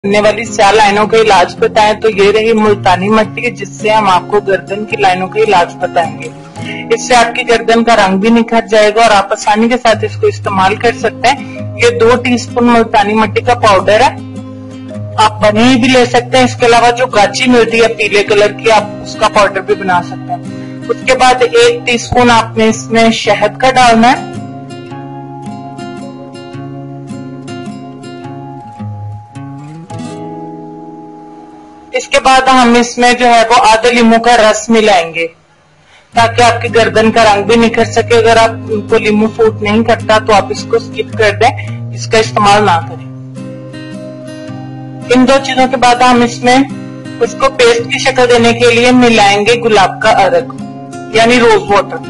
बनने वाली स्याह लाइनों का इलाज बताएं तो ये रही मुल्तानी मिट्टी, जिससे हम आपको गर्दन की लाइनों का इलाज बताएंगे। इससे आपकी गर्दन का रंग भी निखर जाएगा और आप आसानी के साथ इसको इस्तेमाल कर सकते हैं। ये 2 टीस्पून मुल्तानी मिट्टी का पाउडर है, आप बनी भी ले सकते हैं। इसके अलावा जो गाची मिलती है पीले कलर की, आप उसका पाउडर भी बना सकते हैं। उसके बाद 1 टीस्पून आपने इसमें शहद का डालना है। इसके बाद हम इसमें जो है वो आधा लींबू का रस मिलाएंगे ताकि आपकी गर्दन का रंग भी निखर सके। अगर आपको लींबू सूट नहीं करता तो आप इसको स्किप कर दें, इसका इस्तेमाल ना करें। इन 2 चीजों के बाद हम इसमें उसको पेस्ट की शक्ल देने के लिए मिलाएंगे गुलाब का अर्क यानी रोज वाटर।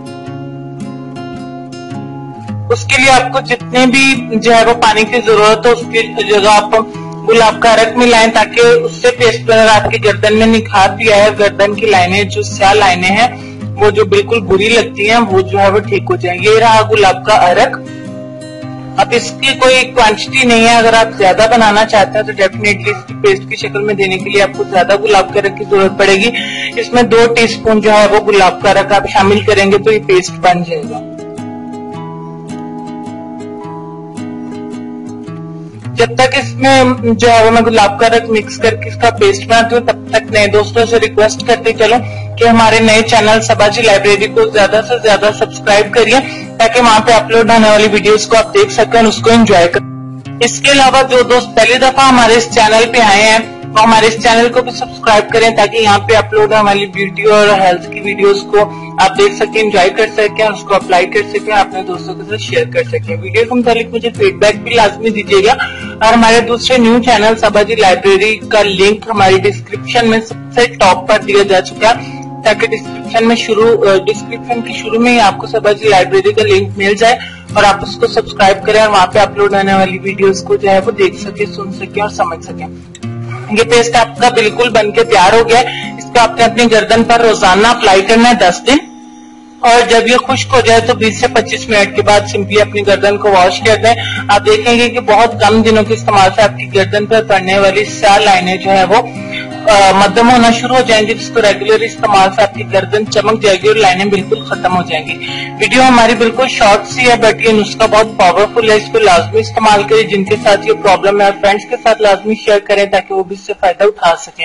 उसके लिए आपको जितने भी जो है वो पानी की जरूरत है उसकी जगह आप गुलाब का अर्क मिलाएं ताकि उससे पेस्ट पर आपकी गर्दन में निखार भी आए। गर्दन की लाइनें जो स्याह लाइनें हैं वो जो बिल्कुल बुरी लगती हैं वो जो है वो ठीक हो जाए। ये रहा गुलाब का अर्क। अब इसकी कोई क्वांटिटी नहीं है, अगर आप ज्यादा बनाना चाहते हैं तो डेफिनेटली इसकी पेस्ट की शक्ल में देने के लिए आपको ज्यादा गुलाब का अर्क की जरूरत पड़ेगी। इसमें 2 टीस्पून जो है वो गुलाब का अर्क आप शामिल करेंगे तो ये पेस्ट बन जाएगा। जब तक इसमें जो है वो मैं गुलाब का अर्क मिक्स करके इसका पेस्ट बनाती हूँ तब तक नए दोस्तों से रिक्वेस्ट करते चलो कि हमारे नए चैनल सबाजी लाइब्रेरी को ज्यादा से ज्यादा सब्सक्राइब करिए ताकि वहां पे अपलोड होने वाली वीडियोस को आप देख सकें और उसको एंजॉय करें। इसके अलावा जो दोस्त पहली दफा हमारे इस चैनल पे आए हैं वो हमारे इस चैनल को भी सब्सक्राइब करें ताकि यहाँ पे अपलोड होने वाली वीडियो और हेल्थ की वीडियोस को आप देख सकें, एंजॉय कर सकें और उसको अप्लाई कर सकें, अपने दोस्तों के साथ शेयर कर सकें। वीडियो के मुतालिक मुझे फीडबैक भी लाजमी दीजिएगा और हमारे दूसरे न्यू चैनल सबाजी लाइब्रेरी का लिंक हमारी डिस्क्रिप्शन में सबसे टॉप पर दिया जा चुका है ताकि डिस्क्रिप्शन की शुरू में ही आपको सबाजी लाइब्रेरी का लिंक मिल जाए और आप उसको सब्सक्राइब करें और वहां पे अपलोड होने वाली वीडियोस को जो है वो देख सके, सुन सके और समझ सके। ये पेस्ट आपका बिल्कुल बनके तैयार हो गया है। इसको आपने अपनी गर्दन पर रोजाना अप्लाई करना है 10 दिन और जब ये खुश्क हो जाए तो 20 से 25 मिनट के बाद सिंपली अपनी गर्दन को वॉश कर दें। आप देखेंगे कि बहुत कम दिनों के इस्तेमाल से आपकी गर्दन पर पड़ने वाली स्याह लाइनें जो है वो मध्यम होना शुरू हो जाएंगी, जिसको रेगुलर इस्तेमाल से आपकी गर्दन चमक जाएगी और लाइनें बिल्कुल खत्म हो जाएंगी। वीडियो हमारी बिल्कुल शॉर्ट सी है बट ये नुस्खा बहुत पावरफुल है, इसको लाजमी इस्तेमाल करें। जिनके साथ ये प्रॉब्लम है फ्रेंड्स के साथ लाजमी शेयर करें ताकि वो भी इससे फायदा उठा सकें।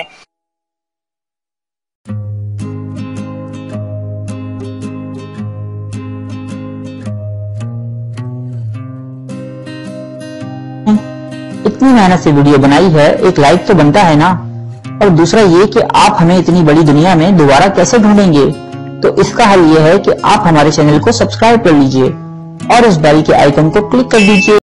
इतनी मेहनत से वीडियो बनाई है, एक लाइक तो बनता है ना। और दूसरा ये कि आप हमें इतनी बड़ी दुनिया में दोबारा कैसे ढूंढेंगे, तो इसका हल ये है कि आप हमारे चैनल को सब्सक्राइब कर लीजिए और इस बेल के आइकन को क्लिक कर दीजिए।